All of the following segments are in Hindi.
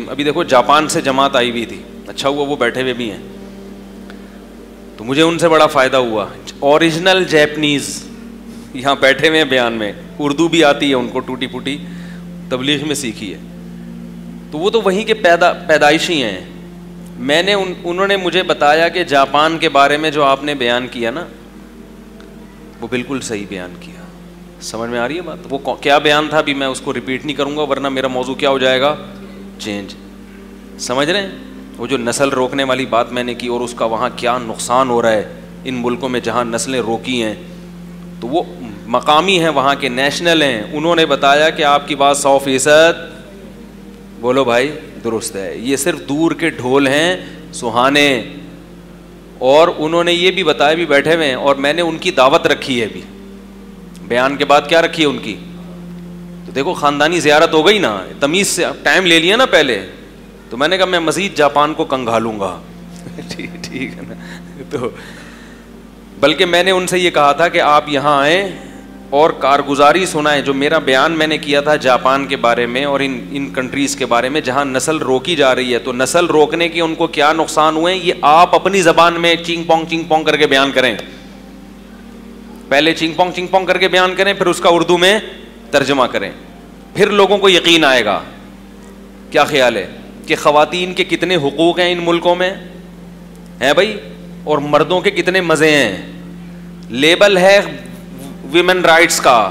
अभी देखो जापान से जमात आई हुई थी, अच्छा हुआ वो बैठे हुए भी हैं, तो मुझे उनसे बड़ा फ़ायदा हुआ। ओरिजिनल जैपनीज़ यहाँ बैठे हुए हैं बयान में, उर्दू भी आती है उनको टूटी फूटी, तबलीग में सीखी है, तो वो तो वहीं के पैदाइशी हैं। मैंने उन्होंने मुझे बताया कि जापान के बारे में जो आपने बयान किया ना, वो बिल्कुल सही बयान किया। समझ में आ रही है बात? वो क्या बयान था अभी मैं उसको रिपीट नहीं करूँगा, वरना मेरा मौजू क्या हो जाएगा, चेंज। समझ रहे हैं? वो जो नस्ल रोकने वाली बात मैंने की और उसका वहाँ क्या नुकसान हो रहा है इन मुल्कों में जहाँ नस्लें रोकी हैं, तो वो मकामी हैं, वहाँ के नेशनल हैं, उन्होंने बताया कि आपकी बात 100% बोलो भाई दुरुस्त है, ये सिर्फ दूर के ढोल हैं सुहाने। और उन्होंने ये भी बताया, भी बैठे हुए हैं, और मैंने उनकी दावत रखी है अभी बयान के बाद। क्या रखी है उनकी? तो देखो ख़ानदानी ज़ियारत हो गई ना, तमीज़ से टाइम ले लिया ना पहले, तो मैंने कहा मैं मज़ीद जापान को कंगालूंगा। ठीक है ना? तो बल्कि मैंने उनसे ये कहा था कि आप यहाँ आएँ और कारगुजारी सुनाएं। जो मेरा बयान मैंने किया था जापान के बारे में और इन कंट्रीज़ के बारे में जहाँ नस्ल रोकी जा रही है, तो नस्ल रोकने के उनको क्या नुकसान हुए, ये आप अपनी ज़बान में चिंग पोंग करके बयान करें। पहले चिंग पोंग करके बयान करें, फिर उसका उर्दू में तर्जमा करें, फिर लोगों को यकीन आएगा। क्या ख्याल है कि ख़वातीन के कितने हुकूक़ हैं इन मुल्कों में, हैं भाई, और मर्दों के कितने मज़े हैं। लेबल है विमेन राइट्स का,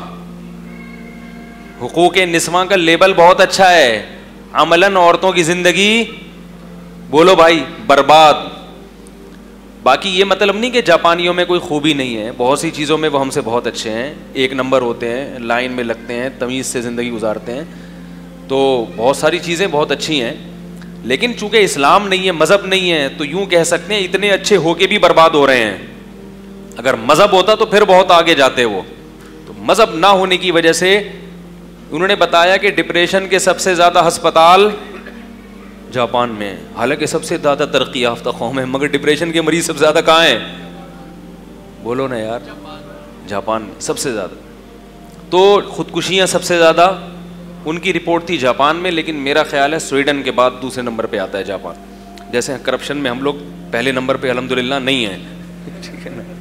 हुकूक़ निस्वां का लेबल बहुत अच्छा है, अमलन औरतों की ज़िंदगी बोलो भाई बर्बाद। बाकी ये मतलब नहीं कि जापानियों में कोई खूबी नहीं है, बहुत सी चीज़ों में वो हमसे बहुत अच्छे हैं, एक नंबर होते हैं, लाइन में लगते हैं, तमीज़ से ज़िंदगी गुजारते हैं, तो बहुत सारी चीज़ें बहुत अच्छी हैं। लेकिन चूँकि इस्लाम नहीं है, मज़हब नहीं है, तो यूँ कह सकते हैं इतने अच्छे होके भी बर्बाद हो रहे हैं। अगर मज़हब होता तो फिर बहुत आगे जाते वो, तो मज़हब ना होने की वजह से उन्होंने बताया कि डिप्रेशन के सबसे ज़्यादा अस्पताल जापान में, हालांकि सबसे ज़्यादा तरक्की याफ्ता कौम है, मगर डिप्रेशन के मरीज़ सबसे ज़्यादा कहाँ हैं, बोलो ना यार, जापान में सबसे ज़्यादा। तो ख़ुदकुशियाँ सबसे ज़्यादा उनकी रिपोर्ट थी जापान में, लेकिन मेरा ख्याल है स्वीडन के बाद दूसरे नंबर पे आता है जापान। जैसे करप्शन में हम लोग पहले नंबर पे अल्हम्दुलिल्लाह नहीं हैं, ठीक है ना।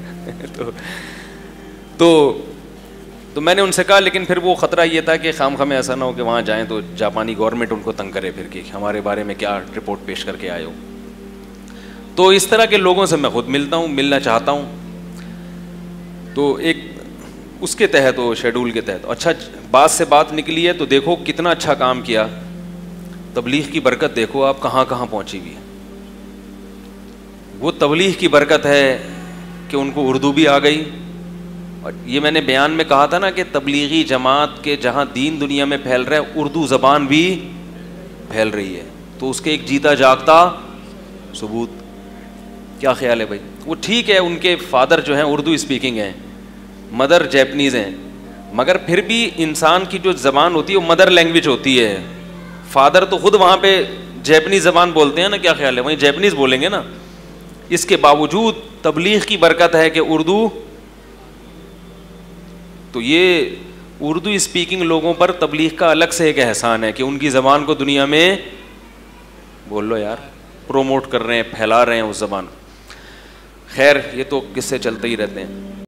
तो मैंने उनसे कहा, लेकिन फिर वो ख़तरा ये था कि खाम में ऐसा ना हो कि वहाँ जाएं तो जापानी गवर्नमेंट उनको तंग करे फिर कि हमारे बारे में क्या रिपोर्ट पेश करके आए हो। तो इस तरह के लोगों से मैं ख़ुद मिलता हूँ, मिलना चाहता हूँ, तो एक उसके तहत हो, शेड्यूल के तहत। अच्छा, बात से बात निकली है तो देखो कितना अच्छा काम किया, तबलीग की बरकत देखो आप कहाँ कहाँ पहुँची हुई है। वो तबलीग की बरकत है कि उनको उर्दू भी आ गई, और ये मैंने बयान में कहा था ना कि तबलीगी जमात के जहाँ दीन दुनिया में फैल रहा है, उर्दू ज़बान भी फैल रही है, तो उसके एक जीता जागता सबूत। क्या ख्याल है भाई? वो ठीक है, उनके फादर जो हैं उर्दू स्पीकिंग हैं, मदर जैपनीज़ हैं, मगर फिर भी इंसान की जो ज़बान होती है वो मदर लैंग्वेज होती है। फादर तो खुद वहाँ पे जैपनीज़ ज़बान बोलते हैं ना, क्या ख्याल है, वहीं जैपनीज़ बोलेंगे ना। इसके बावजूद तबलीग की बरकत है कि उर्दू, तो ये उर्दू स्पीकिंग लोगों पर तबलीग का अलग से एक एहसान है कि उनकी ज़बान को दुनिया में बोल लो यार प्रोमोट कर रहे हैं, फैला रहे हैं उस ज़बान। खैर ये तो किस्से चलते ही रहते हैं।